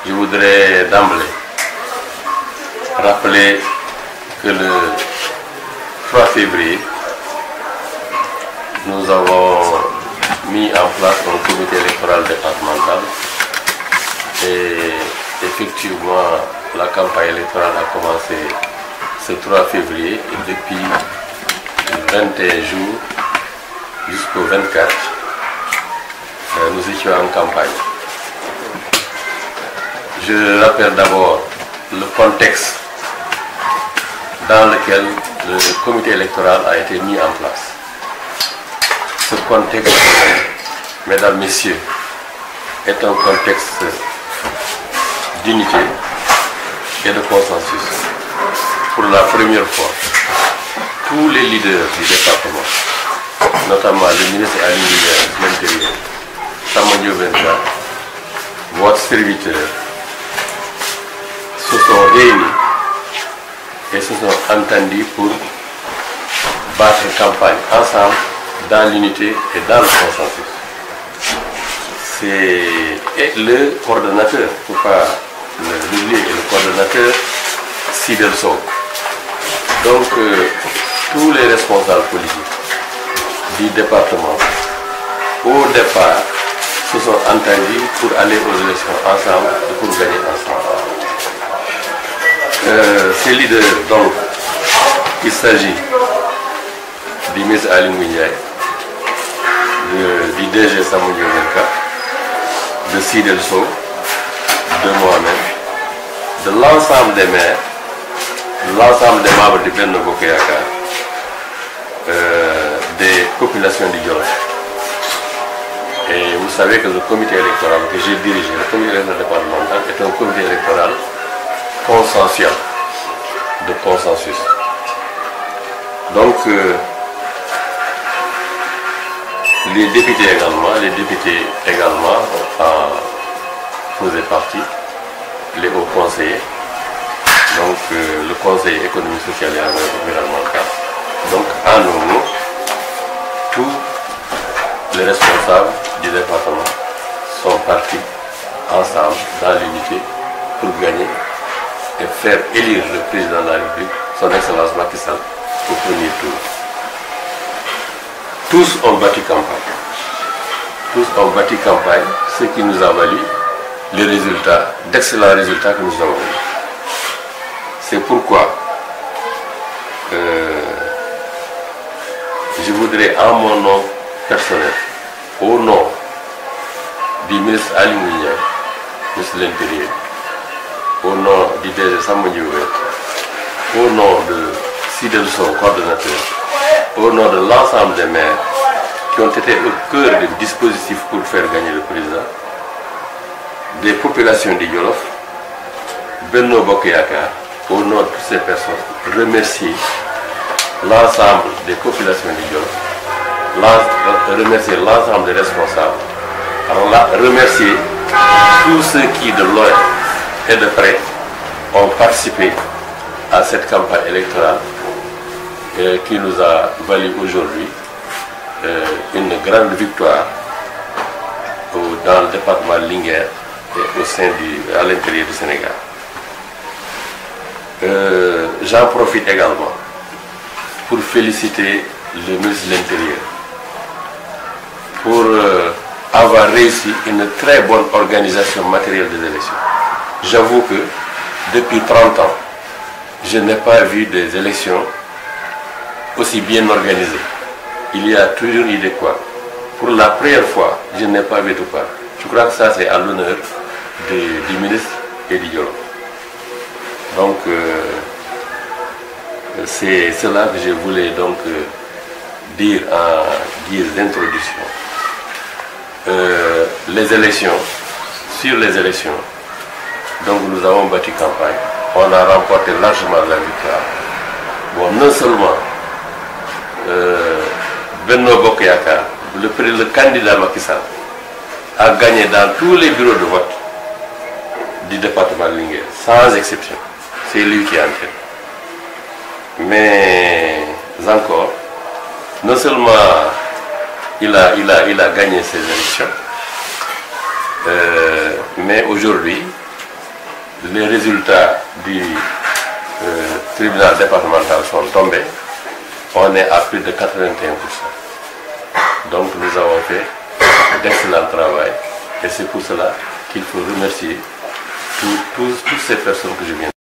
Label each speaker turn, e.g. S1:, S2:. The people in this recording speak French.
S1: Je voudrais d'emblée rappeler que le 3 février, nous avons mis en place un comité électoral départemental et effectivement la campagne électorale a commencé ce 3 février et depuis 21 jours jusqu'au 24, nous étions en campagne. Je rappelle d'abord le contexte dans lequel le comité électoral a été mis en place. Ce contexte, mesdames, messieurs, est un contexte d'unité et de consensus. Pour la première fois, tous les leaders du département, notamment le ministre Ali de l'Intérieur, Samandio Benka, votre serviteur, se sont réunis et se sont entendus pour battre campagne ensemble dans l'unité et dans le consensus. C'est le coordonnateur, pourquoi l'oublier, le coordonnateur Sidel Sow. Donc tous les responsables politiques du département, au départ, se sont entendus pour aller aux élections ensemble et pour gagner ensemble. Ces leaders, donc, il s'agit du ministre Ali Ndiaye, du DG Samandio Benka, de Sidel Sow, de moi-même, de l'ensemble des maires, de l'ensemble des membres du Benno Bokk Yakaar, des populations du Djolof. Et vous savez que le comité électoral que j'ai dirigé, le comité électoral départemental, est un comité électoral consensuel, de consensus. Donc, les députés également en faisaient partie, les hauts conseillers, donc le conseil économique, social et environnemental. Donc, en nous, tous les responsables du département sont partis ensemble dans l'unité pour gagner et faire élire le président de la République, son Excellence Macky Sall, au premier tour. Tous ont battu campagne. Tous ont battu campagne, ce qui nous a valu les résultats, d'excellents résultats que nous avons eu. C'est pourquoi je voudrais, en mon nom personnel, au nom du ministre Ali Ndiaye, ministre de l'Intérieur, au nom du DG Samandio Benka, au nom de Sidel Sow, coordonnateur, au nom de l'ensemble des maires qui ont été au cœur du dispositif pour faire gagner le président, des populations du Djolof, Benno Bokk Yakaar, au nom de toutes ces personnes, remercier l'ensemble des populations du Djolof, remercier l'ensemble des responsables, remercier tous ceux qui, de loin et de près, ont participé à cette campagne électorale qui nous a valu aujourd'hui une grande victoire dans le département de Linguère et à l'intérieur du Sénégal. J'en profite également pour féliciter le ministre de l'Intérieur pour avoir réussi une très bonne organisation matérielle des élections. J'avoue que depuis 30 ans, je n'ai pas vu des élections aussi bien organisées. Il y a toujours eu de quoi. Pour la première fois, je n'ai pas vu tout part. Je crois que ça c'est à l'honneur du ministre et du Djolof. Donc c'est cela que je voulais donc dire en guise d'introduction. Les élections, sur les élections, donc nous avons battu campagne. On a remporté largement la victoire. Bon, non seulement Benno Bokk Yakaar, le candidat Macky Sall, a gagné dans tous les bureaux de vote du département de Linguère, sans exception. C'est lui qui est en tête. Mais encore, non seulement il a gagné ces élections, mais aujourd'hui, les résultats du tribunal départemental sont tombés. On est à plus de 81%. Donc nous avons fait d'excellent travail et c'est pour cela qu'il faut remercier toutes ces personnes que je viens